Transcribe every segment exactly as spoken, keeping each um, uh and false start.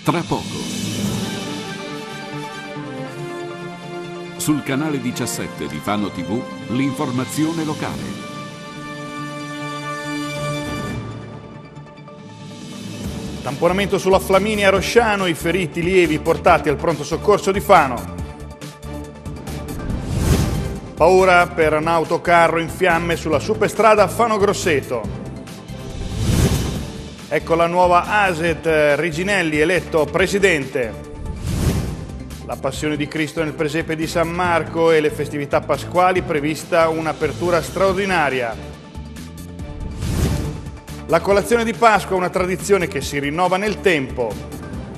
tra poco. Sul canale diciassette di Fano tivù, l'informazione locale. Tamponamento sulla Flaminia Rosciano, i feriti lievi portati al pronto soccorso di Fano. Paura per un autocarro in fiamme sulla superstrada Fano-Grosseto. Ecco la nuova A S E T, Riginelli eletto presidente. La Passione di Cristo nel presepe di San Marco e le festività pasquali, prevista un'apertura straordinaria. La colazione di Pasqua, una tradizione che si rinnova nel tempo.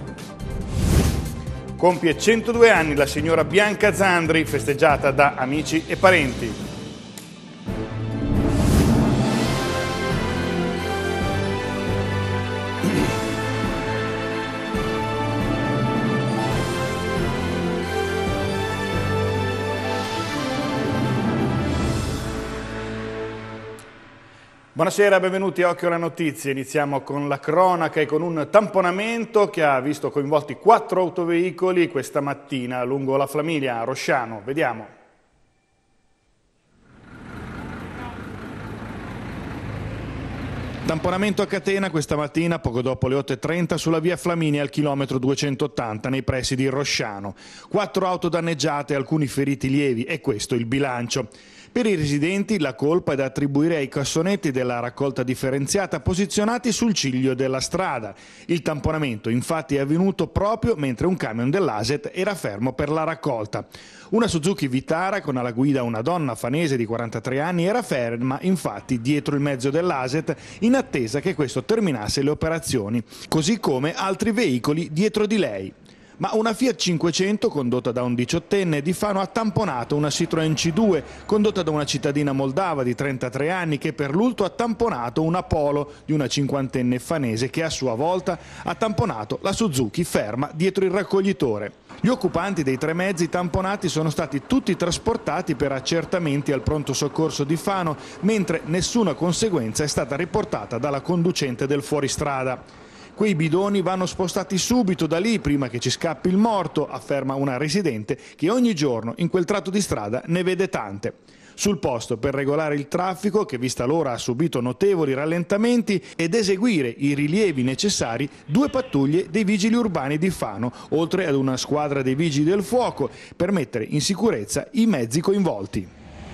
Compie centodue anni la signora Bianca Zandri, festeggiata da amici e parenti. Buonasera, benvenuti a Occhio alle Notizie. Iniziamo con la cronaca e con un tamponamento che ha visto coinvolti quattro autoveicoli questa mattina lungo la Flaminia a Rosciano. Vediamo. Tamponamento a catena questa mattina poco dopo le otto e trenta sulla via Flaminia al chilometro duecentottanta nei pressi di Rosciano. Quattro auto danneggiate e alcuni feriti lievi e questo il bilancio. Per i residenti la colpa è da attribuire ai cassonetti della raccolta differenziata posizionati sul ciglio della strada. Il tamponamento infatti è avvenuto proprio mentre un camion dell'A S E T era fermo per la raccolta. Una Suzuki Vitara con alla guida una donna fanese di quarantatré anni era ferma infatti dietro il mezzo dell'A S E T in attesa che questo terminasse le operazioni, così come altri veicoli dietro di lei. Ma una Fiat cinquecento condotta da un diciottenne di Fano ha tamponato una Citroën C due condotta da una cittadina moldava di trentatré anni che per l'ultimo ha tamponato una Polo di una cinquantenne fanese che a sua volta ha tamponato la Suzuki ferma dietro il raccoglitore. Gli occupanti dei tre mezzi tamponati sono stati tutti trasportati per accertamenti al pronto soccorso di Fano, mentre nessuna conseguenza è stata riportata dalla conducente del fuoristrada. Quei bidoni vanno spostati subito da lì prima che ci scappi il morto, afferma una residente che ogni giorno in quel tratto di strada ne vede tante. Sul posto per regolare il traffico, che vista l'ora ha subito notevoli rallentamenti, ed eseguire i rilievi necessari, due pattuglie dei vigili urbani di Fano, oltre ad una squadra dei vigili del fuoco, per mettere in sicurezza i mezzi coinvolti.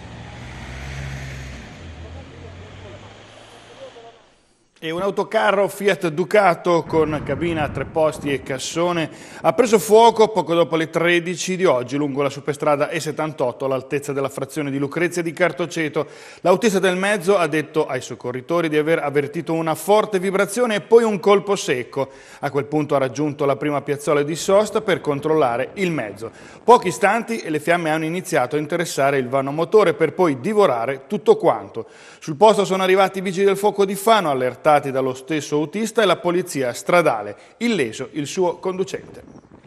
E un autocarro Fiat Ducato con cabina a tre posti e cassone ha preso fuoco poco dopo le tredici di oggi lungo la superstrada E settantotto all'altezza della frazione di Lucrezia di Cartoceto. L'autista del mezzo ha detto ai soccorritori di aver avvertito una forte vibrazione e poi un colpo secco. A quel punto ha raggiunto la prima piazzola di sosta per controllare il mezzo. Pochi istanti e le fiamme hanno iniziato a interessare il vano motore per poi divorare tutto quanto. Sul posto sono arrivati i vigili del fuoco di Fano, allertati dallo stesso autista e la polizia stradale, illeso il suo conducente.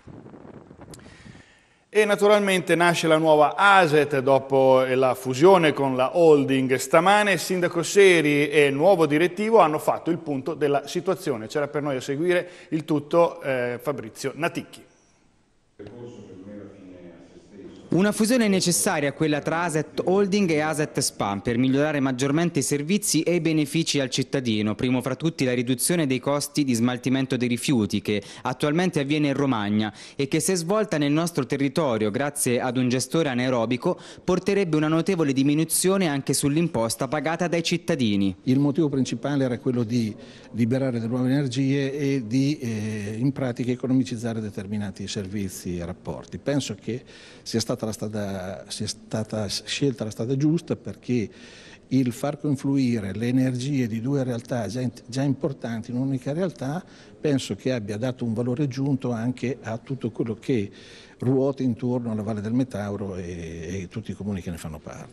E naturalmente nasce la nuova A S E T dopo la fusione con la holding. Stamane il sindaco Seri e il nuovo direttivo hanno fatto il punto della situazione. C'era per noi a seguire il tutto eh, Fabrizio Naticchi. Una fusione necessaria, quella tra A S E T Holding e A S E T S P A, per migliorare maggiormente i servizi e i benefici al cittadino, primo fra tutti la riduzione dei costi di smaltimento dei rifiuti che attualmente avviene in Romagna e che se svolta nel nostro territorio grazie ad un gestore anaerobico porterebbe una notevole diminuzione anche sull'imposta pagata dai cittadini. Il motivo principale era quello di liberare delle nuove energie e di eh, in pratica economicizzare determinati servizi e rapporti. Penso che sia stata La strada, sia stata scelta la strada giusta perché il far confluire le energie di due realtà già, già importanti in un'unica realtà penso che abbia dato un valore aggiunto anche a tutto quello che ruota intorno alla Valle del Metauro e, e tutti i comuni che ne fanno parte.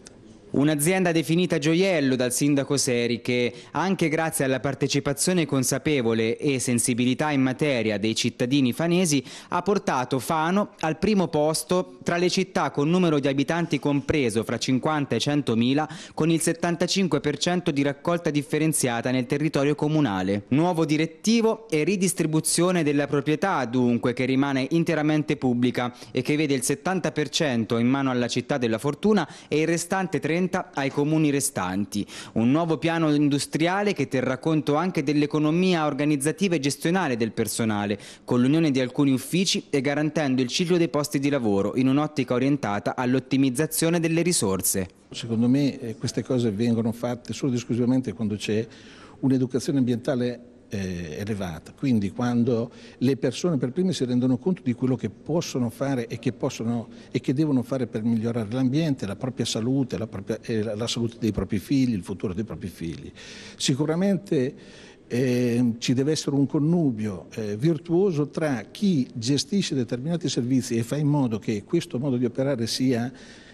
Un'azienda definita gioiello dal sindaco Seri che, anche grazie alla partecipazione consapevole e sensibilità in materia dei cittadini fanesi, ha portato Fano al primo posto tra le città con numero di abitanti compreso fra cinquanta e centomila, con il settantacinque per cento di raccolta differenziata nel territorio comunale. Nuovo direttivo e ridistribuzione della proprietà, dunque, che rimane interamente pubblica e che vede il settanta per cento in mano alla città della Fortuna e il restante trenta per cento ai comuni restanti. Un nuovo piano industriale che terrà conto anche dell'economia organizzativa e gestionale del personale, con l'unione di alcuni uffici e garantendo il ciclo dei posti di lavoro in un'ottica orientata all'ottimizzazione delle risorse. Secondo me eh, queste cose vengono fatte solo ed esclusivamente quando c'è un'educazione ambientale Eh, elevata, quindi quando le persone per prime si rendono conto di quello che possono fare e che, possono, e che devono fare per migliorare l'ambiente, la propria salute, la, propria, eh, la salute dei propri figli, il futuro dei propri figli. Sicuramente eh, ci deve essere un connubio eh, virtuoso tra chi gestisce determinati servizi e fa in modo che questo modo di operare sia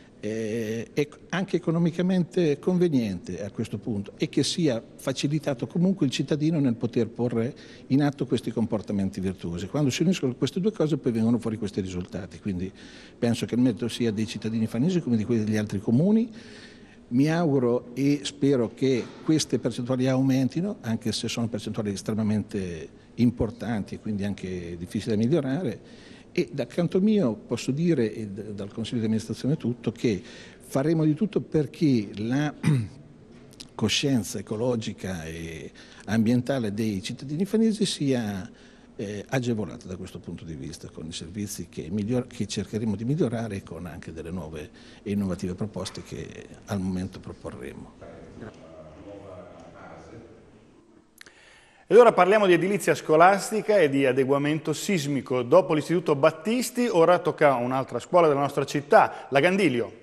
Eh, è anche economicamente conveniente a questo punto e che sia facilitato comunque il cittadino nel poter porre in atto questi comportamenti virtuosi. Quando si uniscono queste due cose poi vengono fuori questi risultati, quindi penso che il merito sia dei cittadini fanesi come di quelli degli altri comuni. Mi auguro e spero che queste percentuali aumentino, anche se sono percentuali estremamente importanti e quindi anche difficili da migliorare. E dal canto mio posso dire, e dal Consiglio di amministrazione tutto, che faremo di tutto perché la coscienza ecologica e ambientale dei cittadini fanesi sia eh, agevolata da questo punto di vista, con i servizi che, miglior- che cercheremo di migliorare e con anche delle nuove e innovative proposte che al momento proporremo. Ed ora parliamo di edilizia scolastica e di adeguamento sismico. Dopo l'Istituto Battisti, ora tocca a un'altra scuola della nostra città, la Gandilio.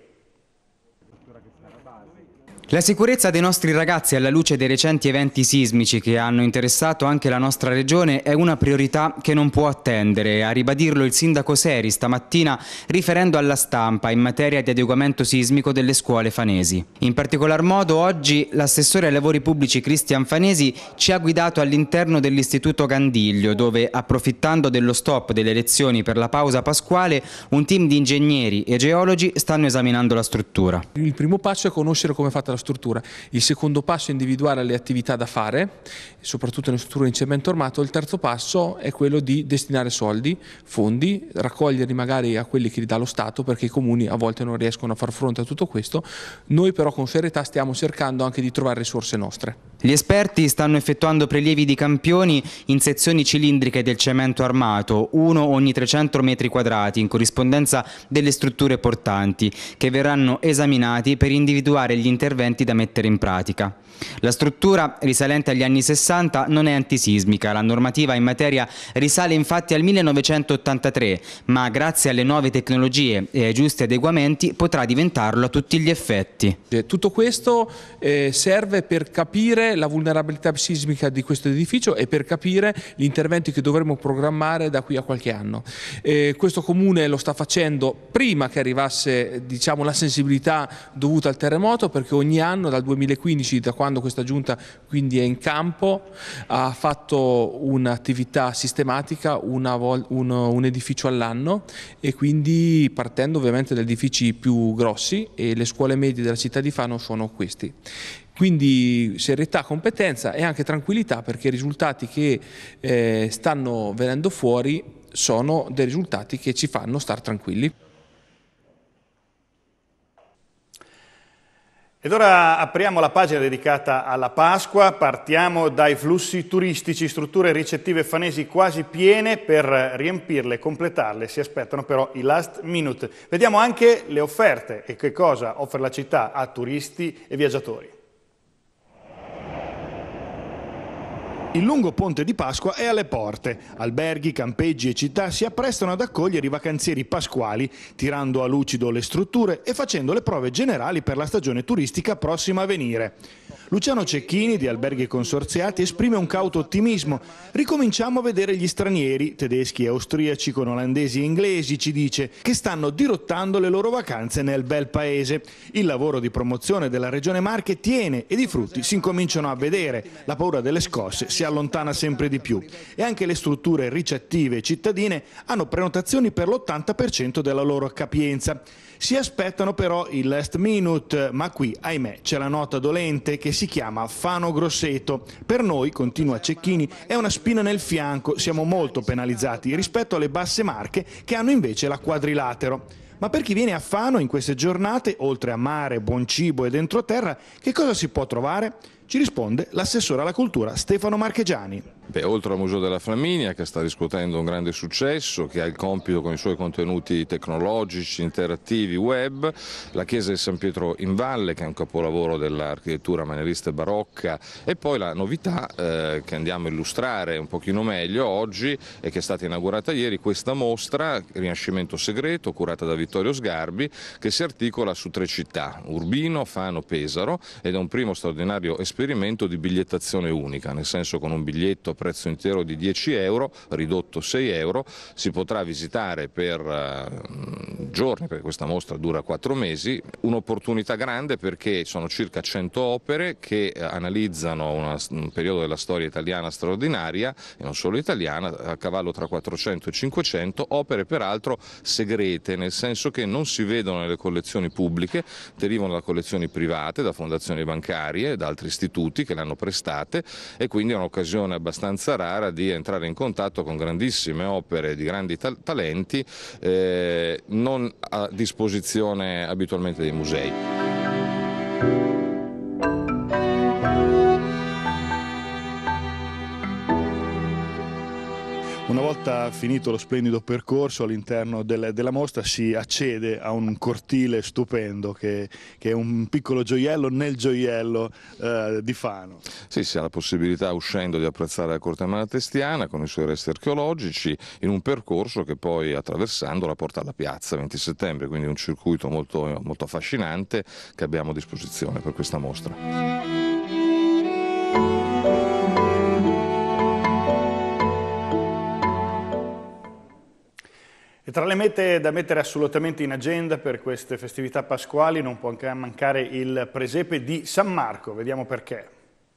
La sicurezza dei nostri ragazzi alla luce dei recenti eventi sismici che hanno interessato anche la nostra regione è una priorità che non può attendere. A ribadirlo il sindaco Seri stamattina riferendo alla stampa in materia di adeguamento sismico delle scuole fanesi. In particolar modo oggi l'assessore ai lavori pubblici Cristian Fanesi ci ha guidato all'interno dell'istituto Gandiglio, dove, approfittando dello stop delle lezioni per la pausa pasquale, un team di ingegneri e geologi stanno esaminando la struttura. Il primo passo è conoscere come è fatta la struttura, il secondo passo è individuare le attività da fare, soprattutto nelle strutture in cemento armato, il terzo passo è quello di destinare soldi, fondi, raccoglierli magari a quelli che li dà lo Stato, perché i comuni a volte non riescono a far fronte a tutto questo. Noi però con serietà stiamo cercando anche di trovare risorse nostre. Gli esperti stanno effettuando prelievi di campioni in sezioni cilindriche del cemento armato, uno ogni trecento metri quadrati, in corrispondenza delle strutture portanti, che verranno esaminati per individuare gli interventi da mettere in pratica. La struttura, risalente agli anni sessanta, non è antisismica. La normativa in materia risale infatti al millenovecentottantatré, ma grazie alle nuove tecnologie e ai giusti adeguamenti potrà diventarlo a tutti gli effetti. Tutto questo eh, serve per capire la vulnerabilità sismica di questo edificio e per capire gli interventi che dovremo programmare da qui a qualche anno. Eh, questo comune lo sta facendo prima che arrivasse, diciamo, la sensibilità dovuta al terremoto, perché ogni anno dal duemilaquindici, da quando questa giunta quindi è in campo, ha fatto un'attività sistematica, una un, un edificio all'anno, e quindi partendo ovviamente da edifici più grossi, e le scuole medie della città di Fano sono questi. Quindi serietà, competenza e anche tranquillità, perché i risultati che eh, stanno venendo fuori sono dei risultati che ci fanno star tranquilli. Ed ora apriamo la pagina dedicata alla Pasqua, partiamo dai flussi turistici, strutture ricettive fanesi quasi piene, per riempirle e completarle si aspettano però i last minute. Vediamo anche le offerte e che cosa offre la città a turisti e viaggiatori. Il lungo ponte di Pasqua è alle porte. Alberghi, campeggi e città si apprestano ad accogliere i vacanzieri pasquali, tirando a lucido le strutture e facendo le prove generali per la stagione turistica prossima a venire. Luciano Cecchini di Alberghi Consorziati esprime un cauto ottimismo. Ricominciamo a vedere gli stranieri, tedeschi e austriaci con olandesi e inglesi, ci dice, che stanno dirottando le loro vacanze nel bel paese. Il lavoro di promozione della Regione Marche tiene ed i frutti si incominciano a vedere. La paura delle scosse si allontana sempre di più e anche le strutture ricettive cittadine hanno prenotazioni per l'ottanta per cento della loro capienza. Si aspettano però il last minute, ma qui, ahimè, c'è la nota dolente che si chiama Fano Grosseto. Per noi, continua Cecchini, è una spina nel fianco, siamo molto penalizzati rispetto alle Basse Marche che hanno invece la Quadrilatero. Ma per chi viene a Fano in queste giornate, oltre a mare, buon cibo ed entroterra, che cosa si può trovare? Ci risponde l'assessore alla cultura Stefano Marchegiani. Beh, oltre al Museo della Flaminia, che sta riscuotendo un grande successo, che ha il compito con i suoi contenuti tecnologici, interattivi, web, la chiesa di San Pietro in Valle, che è un capolavoro dell'architettura manierista e barocca, e poi la novità eh, che andiamo a illustrare un pochino meglio oggi e che è stata inaugurata ieri, questa mostra Rinascimento Segreto, curata da Vittorio Sgarbi, che si articola su tre città, Urbino, Fano, Pesaro, ed è un primo straordinario esperimento di bigliettazione unica, nel senso con un biglietto a prezzo intero di dieci euro, ridotto sei euro, si potrà visitare per uh, giorni, perché questa mostra dura quattro mesi, un'opportunità grande perché sono circa cento opere che analizzano una, un periodo della storia italiana straordinaria, e non solo italiana, a cavallo tra quattrocento e cinquecento, opere peraltro segrete, nel senso che non si vedono nelle collezioni pubbliche, derivano da collezioni private, da fondazioni bancarie, da altri istituti che le hanno prestate, e quindi è un'occasione abbastanza rara di entrare in contatto con grandissime opere di grandi ta talenti eh, non a disposizione abitualmente dei musei. Una volta finito lo splendido percorso all'interno del, della mostra si accede a un cortile stupendo che, che è un piccolo gioiello nel gioiello eh, di Fano. Sì, si ha la possibilità, uscendo, di apprezzare la Corte Malatestiana con i suoi resti archeologici in un percorso che poi, attraversando, la porta alla piazza venti settembre, quindi un circuito molto, molto affascinante che abbiamo a disposizione per questa mostra. E tra le mete da mettere assolutamente in agenda per queste festività pasquali non può anche mancare il presepe di San Marco. Vediamo perché.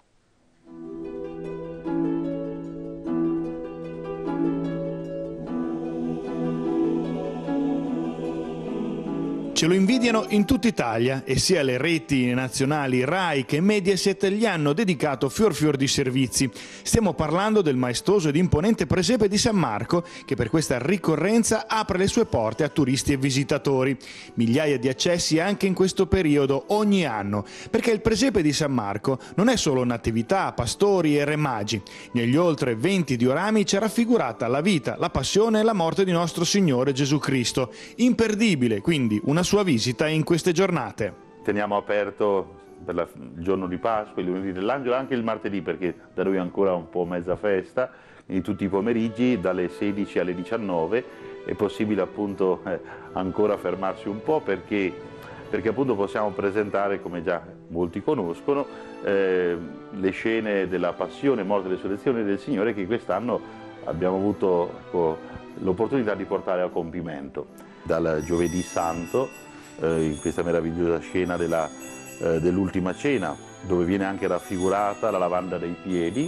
Ce lo invidiano in tutta Italia e sia le reti nazionali Rai che Mediaset gli hanno dedicato fior fior di servizi. Stiamo parlando del maestoso ed imponente presepe di San Marco che per questa ricorrenza apre le sue porte a turisti e visitatori. Migliaia di accessi anche in questo periodo ogni anno, perché il presepe di San Marco non è solo natività, pastori e re magi. Negli oltre venti diorami c'è raffigurata la vita, la passione e la morte di nostro Signore Gesù Cristo. Imperdibile quindi una sua visita in queste giornate. Teniamo aperto per la, il giorno di Pasqua, il lunedì dell'Angelo, anche il martedì, perché da noi è ancora un po' mezza festa, quindi tutti i pomeriggi dalle sedici alle diciannove è possibile appunto eh, ancora fermarsi un po' perché, perché appunto possiamo presentare, come già molti conoscono, eh, le scene della passione, morte e resurrezione del Signore che quest'anno abbiamo avuto ecco, l'opportunità di portare a compimento. Dal giovedì santo, eh, in questa meravigliosa scena della, eh, dell'ultima cena, dove viene anche raffigurata la lavanda dei piedi,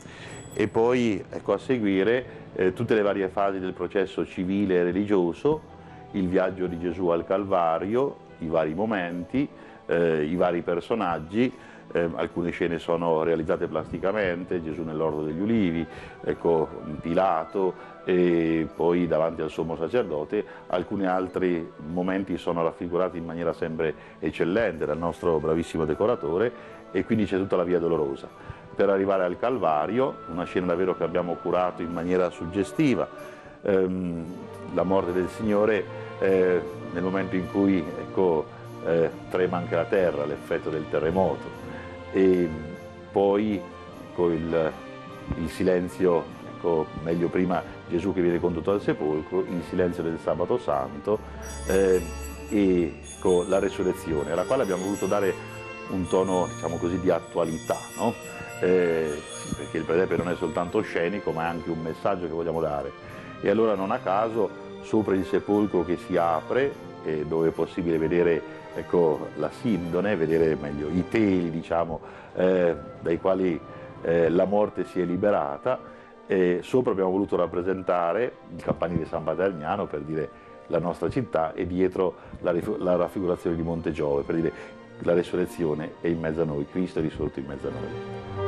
e poi ecco, a seguire eh, tutte le varie fasi del processo civile e religioso, il viaggio di Gesù al Calvario, i vari momenti, eh, i vari personaggi. Eh, alcune scene sono realizzate plasticamente, Gesù nell'Orto degli Ulivi, ecco, Pilato, e poi davanti al sommo sacerdote. Alcuni altri momenti sono raffigurati in maniera sempre eccellente dal nostro bravissimo decoratore, e quindi c'è tutta la Via Dolorosa. Per arrivare al Calvario, una scena davvero che abbiamo curato in maniera suggestiva, ehm, la morte del Signore eh, nel momento in cui ecco, eh, trema anche la terra, l'effetto del terremoto. E poi con il il silenzio, ecco, meglio prima Gesù che viene condotto al sepolcro, il silenzio del sabato santo eh, e ecco, la resurrezione, alla quale abbiamo voluto dare un tono, diciamo così, di attualità, no? Eh, sì, perché il presepe non è soltanto scenico, ma è anche un messaggio che vogliamo dare. E allora non a caso, sopra il sepolcro che si apre, eh, dove è possibile vedere, ecco, la sindone, vedere meglio i teli, diciamo, eh, dai quali eh, la morte si è liberata, e sopra abbiamo voluto rappresentare il campanile San Paterniano per dire la nostra città, e dietro la, la raffigurazione di Monte Giove per dire la resurrezione è in mezzo a noi, Cristo è risorto in mezzo a noi.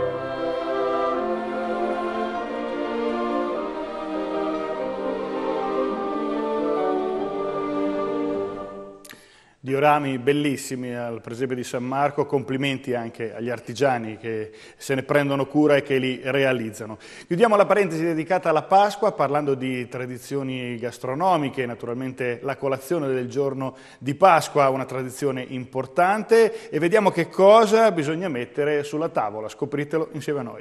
Diorami bellissimi al presepe di San Marco, complimenti anche agli artigiani che se ne prendono cura e che li realizzano. Chiudiamo la parentesi dedicata alla Pasqua parlando di tradizioni gastronomiche, naturalmente la colazione del giorno di Pasqua, una tradizione importante, e vediamo che cosa bisogna mettere sulla tavola, scopritelo insieme a noi.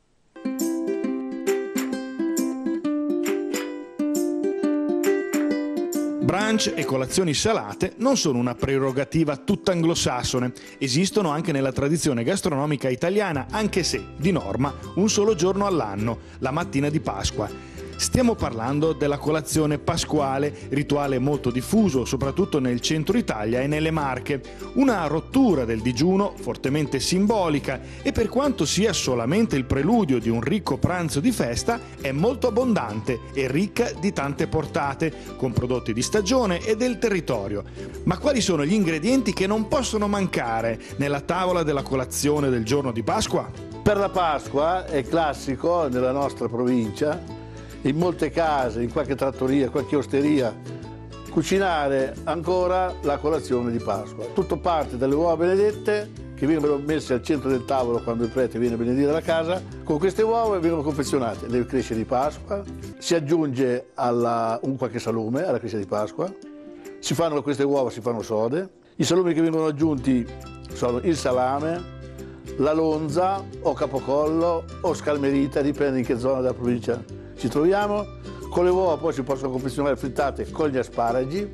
Brunch e colazioni salate non sono una prerogativa tutta anglosassone, esistono anche nella tradizione gastronomica italiana, anche se, di norma, un solo giorno all'anno, la mattina di Pasqua. Stiamo parlando della colazione pasquale, rituale molto diffuso, soprattutto nel centro Italia e nelle Marche. Una rottura del digiuno fortemente simbolica e, per quanto sia solamente il preludio di un ricco pranzo di festa, è molto abbondante e ricca di tante portate, con prodotti di stagione e del territorio. Ma quali sono gli ingredienti che non possono mancare nella tavola della colazione del giorno di Pasqua? Per la Pasqua è classico nella nostra provincia, in molte case, in qualche trattoria, qualche osteria, cucinare ancora la colazione di Pasqua. Tutto parte dalle uova benedette, che vengono messe al centro del tavolo quando il prete viene a benedire la casa. Con queste uova vengono confezionate le cresce di Pasqua, si aggiunge alla, un qualche salume alla crescia di Pasqua, si fanno queste uova, si fanno sode. I salumi che vengono aggiunti sono il salame, la lonza o capocollo o scalmerita, dipende in che zona della provincia ci troviamo. Con le uova poi si possono confezionare frittate con gli asparagi,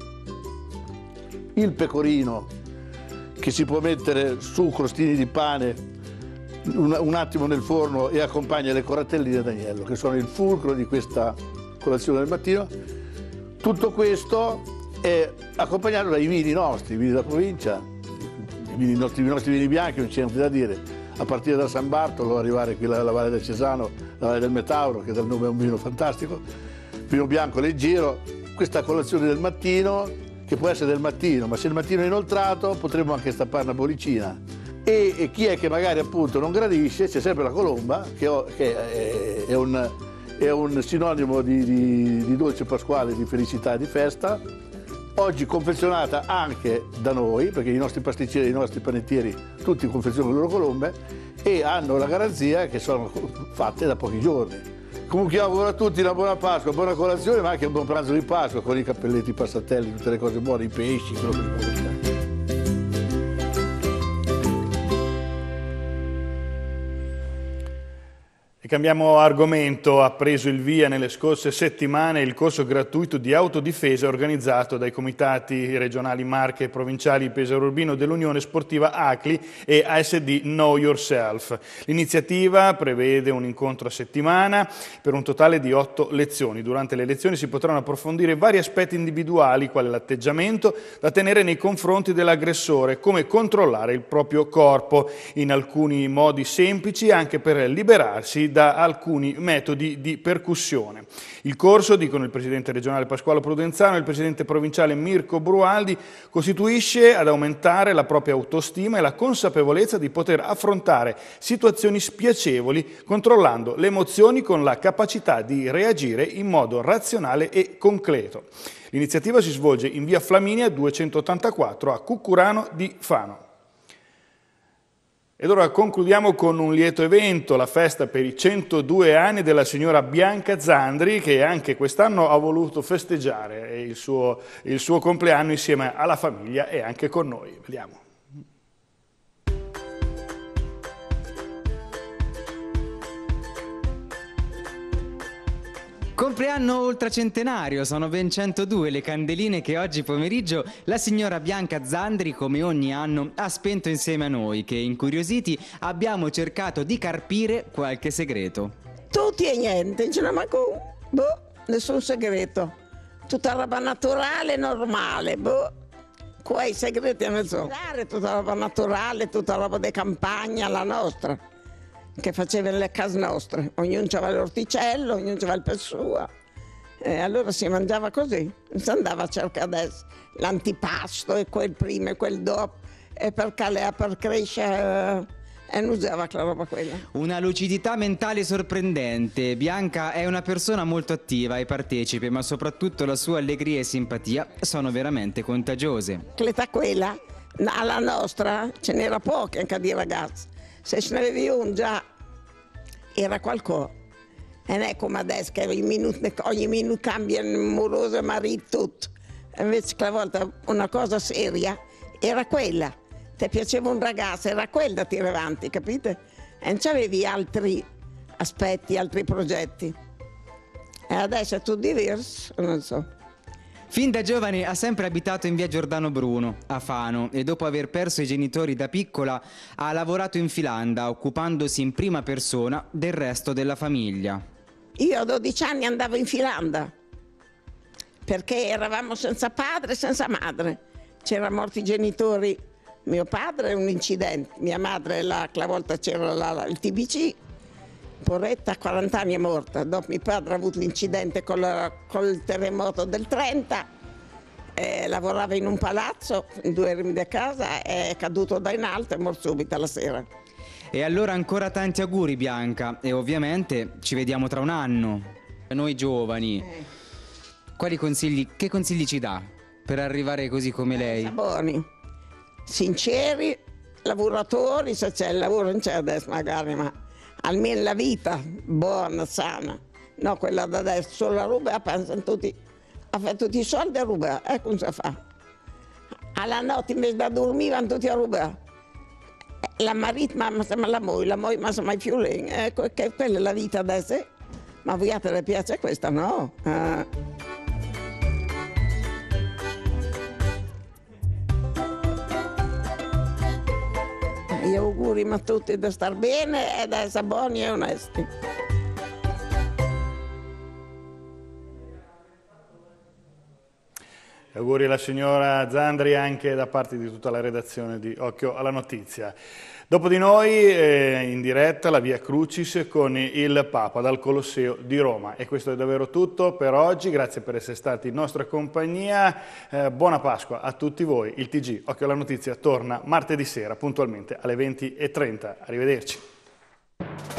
il pecorino che si può mettere su crostini di pane un, un attimo nel forno e accompagna le coratelline d'agnello, che sono il fulcro di questa colazione del mattino. Tutto questo è accompagnato dai vini nostri, i vini della provincia, i, vini, i, nostri, i nostri vini bianchi, non c'è niente da dire, a partire da San Bartolo, arrivare qui alla Valle del Cesano, la Valle del Metauro, che dal nome è un vino fantastico, vino bianco leggero. Questa colazione del mattino, che può essere del mattino, ma se il mattino è inoltrato potremmo anche stappare una bollicina. E, e chi è che magari appunto non gradisce, c'è sempre la colomba, che, ho, che è, è, un, è un sinonimo di, di, di dolce pasquale, di felicità e di festa. Oggi confezionata anche da noi, perché i nostri pasticceri, i nostri panettieri, tutti confezionano le loro colombe e hanno la garanzia che sono fatte da pochi giorni. Comunque io auguro a tutti una buona Pasqua, buona colazione, ma anche un buon pranzo di Pasqua con i cappelletti, i passatelli, tutte le cose buone, i pesci, quello che si può mangiare. E cambiamo argomento. Ha preso il via nelle scorse settimane il corso gratuito di autodifesa organizzato dai comitati regionali Marche e provinciali Pesaro Urbino dell'Unione Sportiva A C L I e A S D Know Yourself. L'iniziativa prevede un incontro a settimana per un totale di otto lezioni. Durante le lezioni si potranno approfondire vari aspetti individuali, quale l'atteggiamento da tenere nei confronti dell'aggressore, come controllare il proprio corpo, in alcuni modi semplici anche per liberarsi da alcuni metodi di percussione. Il corso, dicono il presidente regionale Pasquale Prudenzano e il presidente provinciale Mirko Brualdi, costituisce ad aumentare la propria autostima e la consapevolezza di poter affrontare situazioni spiacevoli controllando le emozioni con la capacità di reagire in modo razionale e concreto. L'iniziativa si svolge in via Flaminia duecentottantaquattro a Cuccurano di Fano. Ed ora concludiamo con un lieto evento, la festa per i centodue anni della signora Bianca Zandri, che anche quest'anno ha voluto festeggiare il suo, il suo compleanno insieme alla famiglia e anche con noi. Vediamo. Compleanno ultracentenario, sono ben centodue le candeline che oggi pomeriggio la signora Bianca Zandri, come ogni anno, ha spento insieme a noi, che incuriositi abbiamo cercato di carpire qualche segreto. Tutti e niente, ce n'è manco, boh, nessun segreto. Tutta roba naturale, normale, boh. Quei segreti non so. Tutta roba naturale, tutta roba di campagna, la nostra, che facevano le case nostre. Ognuno aveva l'orticello, ognuno aveva il per suo. E allora si mangiava così, si andava a cercare adesso l'antipasto e quel prima e quel dopo, e per calea, per crescere, e non usava quella roba quella. Una lucidità mentale sorprendente. Bianca è una persona molto attiva e partecipe, ma soprattutto la sua allegria e simpatia sono veramente contagiose. L'età quella, alla nostra, ce n'era pochi anche di ragazzi. Se ce n'avevi un già era qualcosa. E non è come adesso che ogni minuto, ogni minuto cambia moroso, marito, tutto. Invece quella volta una cosa seria era quella. Ti piaceva un ragazzo, era quella da tirare avanti, capite? E non c'avevi altri aspetti, altri progetti. E adesso è tutto diverso, non so. Fin da giovane ha sempre abitato in via Giordano Bruno, a Fano, e dopo aver perso i genitori da piccola ha lavorato in Filanda, occupandosi in prima persona del resto della famiglia. Io a dodici anni andavo in Filanda, perché eravamo senza padre e senza madre. C'erano morti i genitori. Mio padre è un incidente, mia madre la, la volta c'era la, il T B C, Poretta a quaranta anni è morta, dopo mio padre ha avuto l'incidente col, col terremoto del trenta, eh, lavorava in un palazzo, in due rimi di casa, è caduto da in alto e è morto subito la sera. E allora ancora tanti auguri Bianca, e ovviamente ci vediamo tra un anno. Noi giovani, eh. quali consigli, che consigli ci dà per arrivare così come lei? Buoni. Sinceri, lavoratori, se c'è il lavoro non c'è adesso magari, ma almeno la vita buona, sana, no quella da adesso, solo a rubare, pensano tutti, a fare tutti i soldi a rubare, ecco come si fa. Alla notte invece da dormire vanno tutti a rubare. La marito, ma la moglie, la moglie, ma insomma i fiulini, ecco che quella è la vita adesso, eh? Ma a voi le piace questa, no? Ah. Gli auguri a tutti di star bene e di essere buoni e onesti. Auguri alla signora Zandri anche da parte di tutta la redazione di Occhio alla Notizia. Dopo di noi eh, in diretta la Via Crucis con il Papa dal Colosseo di Roma. E questo è davvero tutto per oggi, grazie per essere stati in nostra compagnia, eh, buona Pasqua a tutti voi. Il T G Occhio alla Notizia torna martedì sera puntualmente alle venti e trenta. Arrivederci.